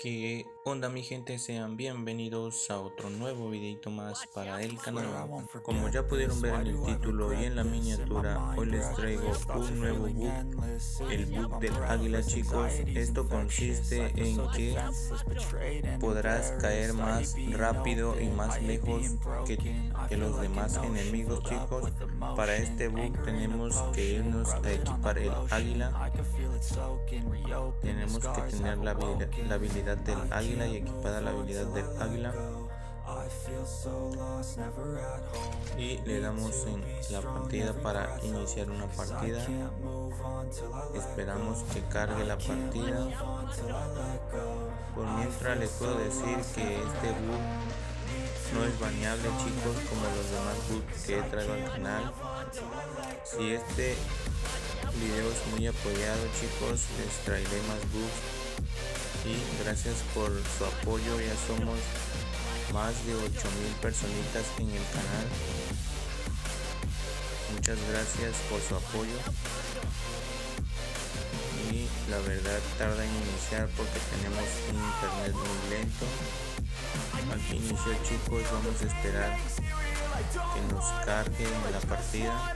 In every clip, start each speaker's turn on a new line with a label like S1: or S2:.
S1: ¿Qué onda mi gente? Sean bienvenidos a otro nuevo videito más para el canal. Como ya pudieron ver en el título y en la miniatura, hoy les traigo un nuevo bug, el bug del águila, chicos. Esto consiste en que podrás caer más rápido y más lejos que los demás enemigos, chicos. Para este bug tenemos que irnos a equipar el águila. Tenemos que tener la habilidad del águila y equipada la habilidad del águila, y le damos en la partida para iniciar una partida. Esperamos que cargue la partida. Por mientras les puedo decir que este bug no es baneable, chicos, como los demás bugs que he traído al canal. Si este video es muy apoyado, chicos, les traeré más bugs. Y gracias por su apoyo, ya somos más de 8000 personitas en el canal. Muchas gracias por su apoyo. Y la verdad tarda en iniciar porque tenemos un internet muy lento. Aquí inició, chicos, vamos a esperar que nos cargue la partida.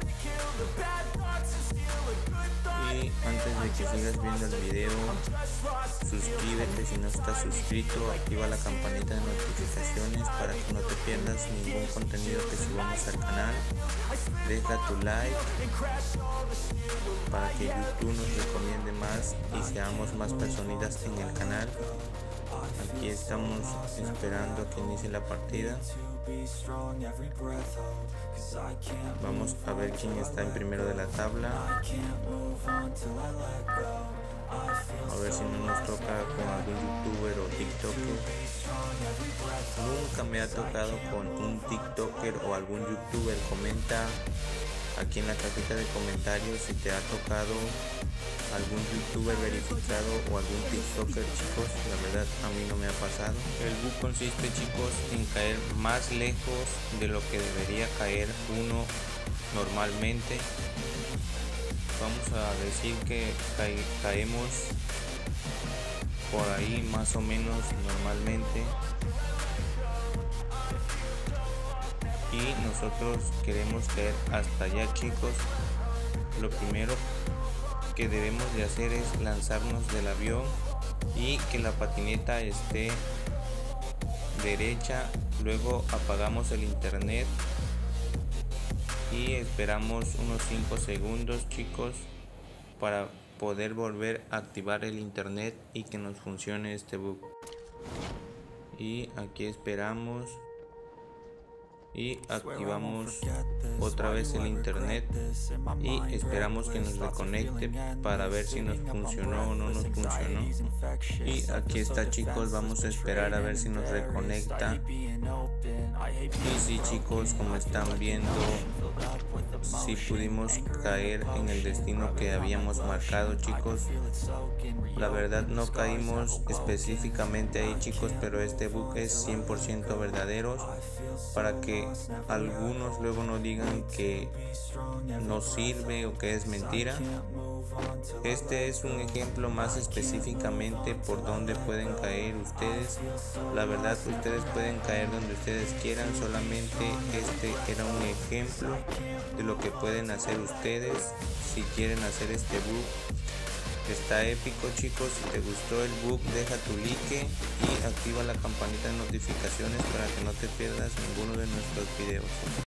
S1: Y antes de que sigas viendo el video, suscríbete si no estás suscrito, activa la campanita de notificaciones para que no te pierdas ningún contenido que subamos al canal. Deja tu like para que YouTube nos recomiende más y seamos más personitas en el canal. Aquí estamos esperando que inicie la partida. Vamos a ver quién está en primero de la tabla. A ver si no nos toca con algún youtuber o tiktoker. Nunca me ha tocado con un tiktoker o algún youtuber. Comenta aquí en la cajita de comentarios si te ha tocado algún youtuber verificado o algún tiktoker, chicos. La verdad a mí no me ha pasado. El bug consiste, chicos, en caer más lejos de lo que debería caer uno normalmente. Vamos a decir que caemos por ahí más o menos normalmente, y nosotros queremos caer hasta allá, chicos. Lo primero que debemos de hacer es lanzarnos del avión y que la patineta esté derecha. Luego apagamos el internet y esperamos unos 5 segundos, chicos, para poder volver a activar el internet y que nos funcione este bug. Y aquí esperamos y activamos otra vez el internet y esperamos que nos reconecte para ver si nos funcionó o no nos funcionó. Y aquí está, chicos, vamos a esperar a ver si nos reconecta. Y sí, chicos, como están viendo, si pudimos caer en el destino que habíamos marcado, chicos. La verdad no caímos específicamente ahí, chicos, pero este bug es 100% verdadero, para que algunos luego no digan que no sirve o que es mentira. Este es un ejemplo más específicamente por donde pueden caer ustedes. La verdad, ustedes pueden caer donde ustedes quieran, solamente este era un ejemplo de lo que pueden hacer ustedes si quieren hacer este bug. Está épico, chicos. Si te gustó el bug, deja tu like y activa la campanita de notificaciones para que no te pierdas ninguno de nuestros videos.